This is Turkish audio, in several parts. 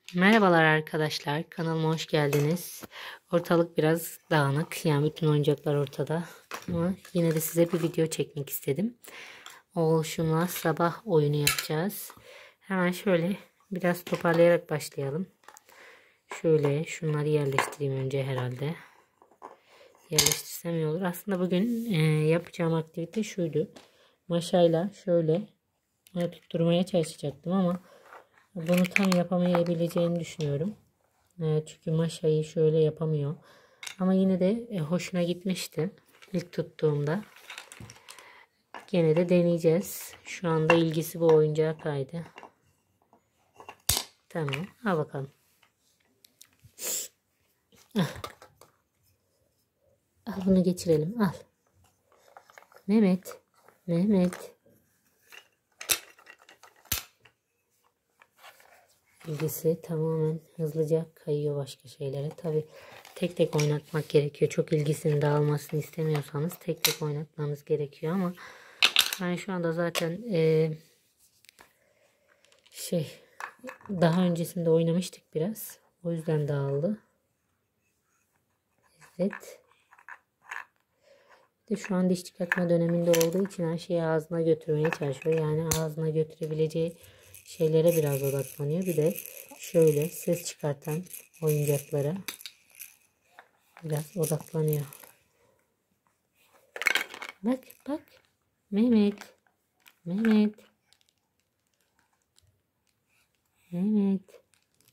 Merhabalar arkadaşlar, kanalıma hoş geldiniz. Ortalık biraz dağınık, yani bütün oyuncaklar ortada. Ama yine de size bir video çekmek istedim. Oğluşumla sabah oyunu yapacağız. Hemen şöyle biraz toparlayarak başlayalım. Şöyle şunları yerleştireyim önce herhalde. Yerleştirsem iyi olur. Aslında bugün yapacağım aktivite şuydu. Maşayla şöyle tutturmaya çalışacaktım ama bunu tam yapamayabileceğini düşünüyorum. Çünkü maşayı şöyle yapamıyor. Ama yine de hoşuna gitmişti ilk tuttuğumda. Gene de deneyeceğiz. Şu anda ilgisi bu oyuncağa kaydı. Tamam. Al bakalım. Al bunu geçirelim. Al. Mehmet. Mehmet. İlgisi tamamen hızlıca kayıyor başka şeylere. Tabi tek tek oynatmak gerekiyor. Çok ilgisini dağılmasını istemiyorsanız tek tek oynatmanız gerekiyor ama ben şu anda zaten daha öncesinde oynamıştık biraz. O yüzden dağıldı. Evet. De şu an diş çıkartma döneminde olduğu için her şeyi ağzına götürmeye çalışıyor. Yani ağzına götürebileceği şeylere biraz odaklanıyor. Bir de şöyle ses çıkartan oyuncaklara biraz odaklanıyor. Bak bak. Mehmet. Mehmet. Mehmet.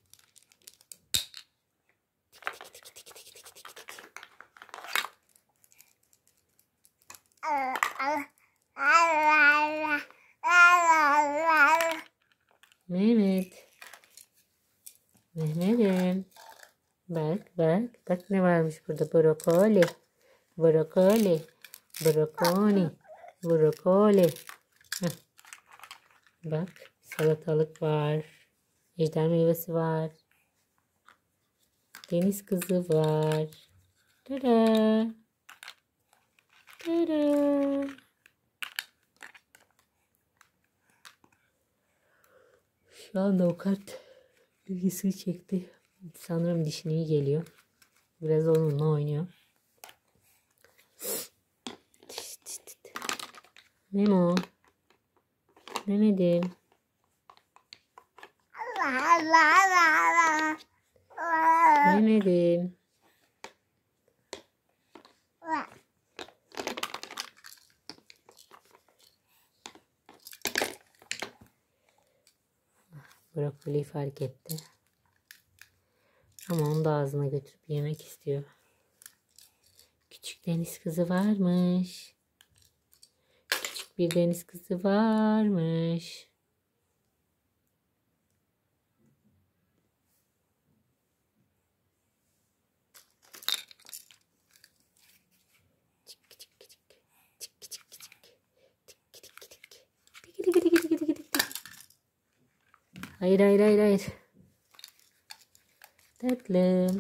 Mehmet. Mehmet'im. Bak bak. Bak ne varmış burada. Brokoli. Brokoli. Brokoli. Brokoli. Bak salatalık var. Ejder meyvesi var. Deniz kızı var. Tada. Tada. Şu anda o kart ilgisini çekti. Sanırım dişine iyi geliyor. Biraz onunla oynuyor. Memo. Mehmet'im. Mehmet'im. Brokoli fark etti. Ama onu da ağzına götürüp yemek istiyor. Küçük deniz kızı varmış. Küçük bir deniz kızı varmış. Hayır hayır hayır hayır. Tatlım.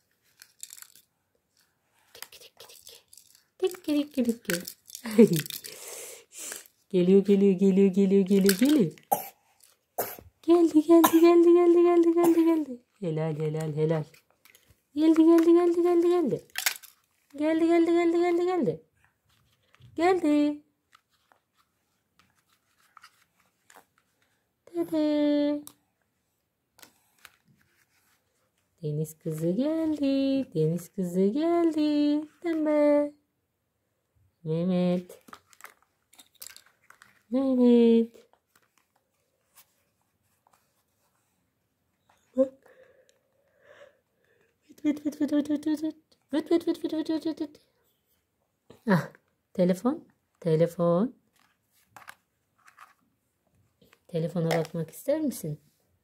Geliyor geliyor geliyor geliyor geliyor geliyor. Geldi geldi geldi geldi geldi geldi geldi. Helal helal helal. Geldi geldi geldi geldi geldi. Geldi geldi geldi geldi geldi. Geldi. Dede. Deniz kızı geldi. Deniz kızı geldi. Pembe. Mehmet. Mehmet. Bak. Vıt vıt vıt vıt vıt vıt vıt. Vıt vıt vıt vıt vıt vıt vıt vıt. Ah. Telefon. Telefon. Telefona bakmak ister misin?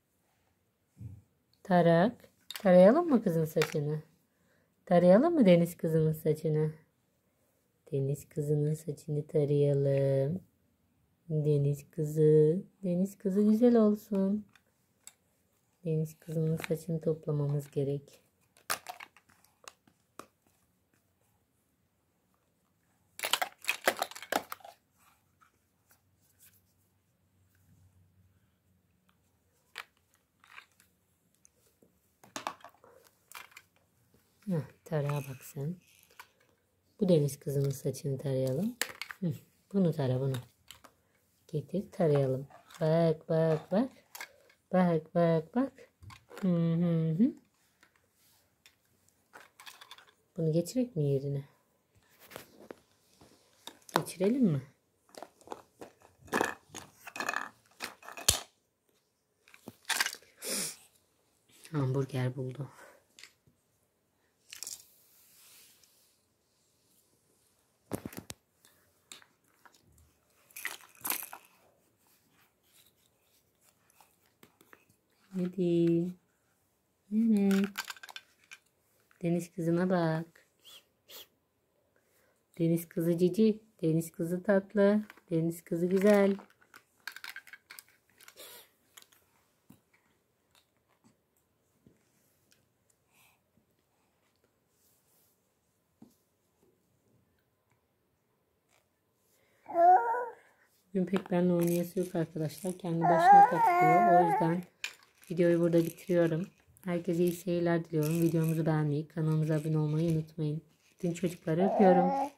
Tarak. Tarayalım mı kızın saçını? Tarayalım mı deniz kızının saçını? Deniz kızının saçını tarayalım. Deniz kızı. Deniz kızı güzel olsun. Deniz kızının saçını toplamamız gerek. Tara bak sen. Bu deniz kızının saçını tarayalım. Bunu tara bunu. Getir tarayalım. Bak bak bak. Bak bak bak. Hı. Bunu geçirek mi yerine? Geçirelim mi? Hamburger buldu. Hadi. Evet. Deniz kızına bak. Deniz kızı cici. Deniz kızı tatlı. Deniz kızı güzel. Bugün pek benimle oynayası yok arkadaşlar. Kendi başına takılıyor. O yüzden videoyu burada bitiriyorum. Herkese iyi seyirler diliyorum. Videomuzu beğenmeyi, kanalımıza abone olmayı unutmayın. Bütün çocukları öpüyorum.